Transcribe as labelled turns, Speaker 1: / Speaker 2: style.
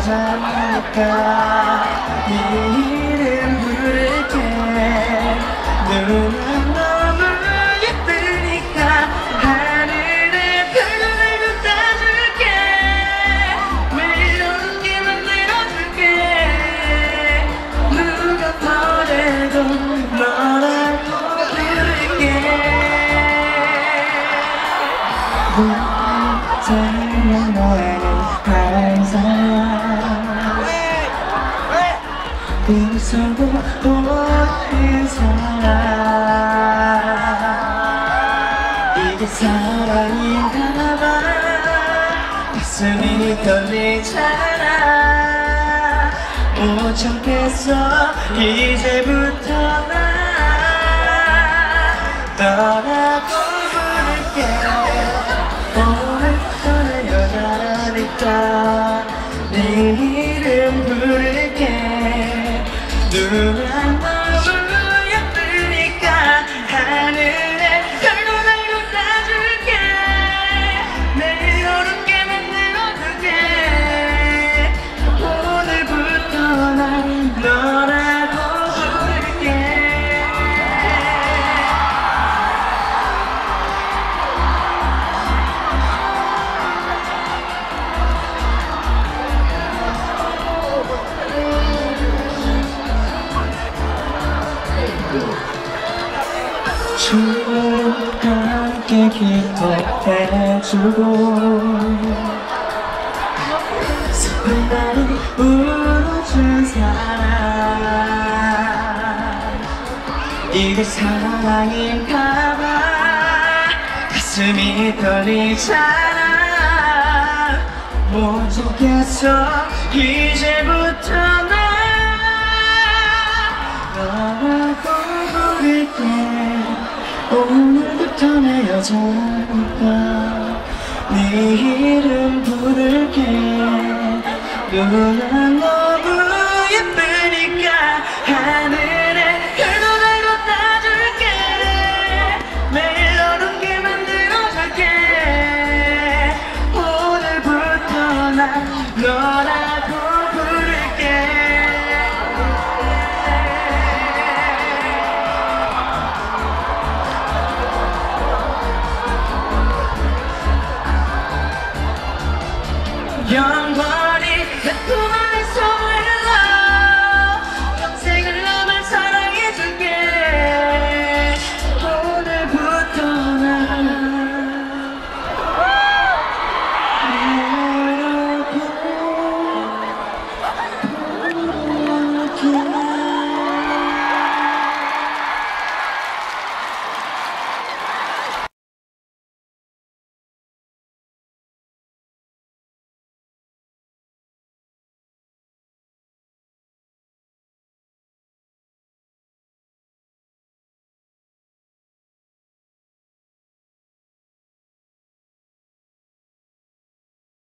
Speaker 1: 여자니까 네 이름 부를게 눈은 너무 예쁘니까 하늘에 별을 따줄게 매일 어둡게 만들어줄게 누가 보내도 너라고 부를게 태양 너에게 항상 웃어도 오는 사랑 이게 사랑인가봐 가슴이 떨리잖아 못 참겠어 이제부터 나 너라고 부를게 오늘부터 내 여자라니까 네 이름 부를게 눈은 너무 예쁘니까 하늘에 별도 날고 따줄게 매일 어렵게 만들어줄게 오늘부터 난 너라고 부를게 주로 함께 기도해주고 슬픈 날을 울어준 사람 이게 사랑인가봐 가슴이 떨리잖아 못 참겠어 이제부터 너라고 부를게 오늘부터 내 여자니까 네 이름 부를게 눈은 너무 예쁘니까 하늘